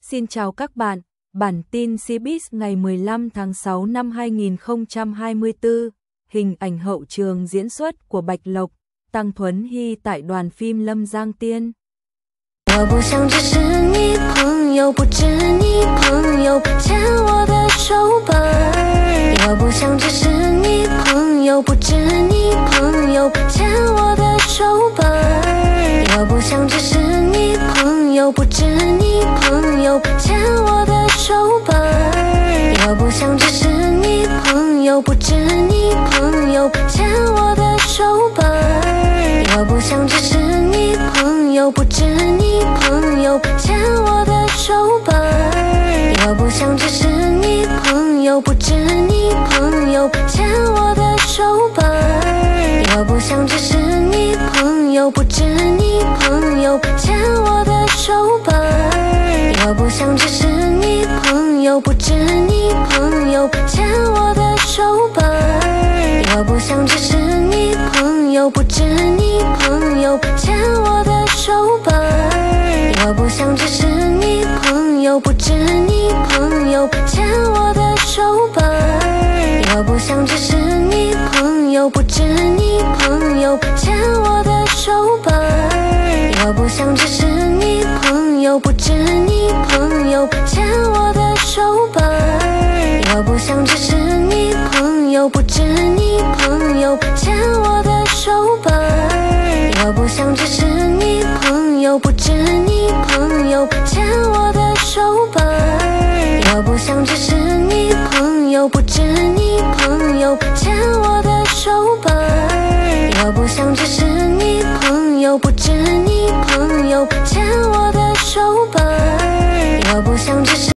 Xin chào các bạn, bản tin Cbiz ngày 15 tháng 6 năm 2024, hình ảnh hậu trường diễn xuất của Bạch Lộc, Tăng Thuấn Hy tại đoàn phim Lâm Giang Tiên. 我不想只是你朋友，不止你朋友牵我的手吧。我不想只是你朋友，不止你朋友牵我的手吧。我不想只是你朋友，不止你朋友牵我的手吧。我不想只是你朋友，不止你朋友牵我的手吧。我不想只是你朋友，不止你朋友牵我的手吧。我不想只是你朋友，不止你朋友牵我的手吧。我不想只是你朋友，不止你朋友牵我的手吧。我不想只是你朋友，不止你朋友牵我的手吧。我不想只是你朋友，不止你朋友牵我的手吧。我不想只是你朋友，不止你朋友牵我的手吧。我不想只是你朋友，不止你朋友牵我的手吧。我不想只是你朋友，不止你朋友牵我的手吧。我不想只是你朋友，不止你朋友牵我的手吧。我不想只是你朋友，不止你朋友牵我的手吧。我不想只是你朋友，不止你朋友牵我的手吧。我不想只是你朋友，不止你朋友牵我的手吧。我不想只是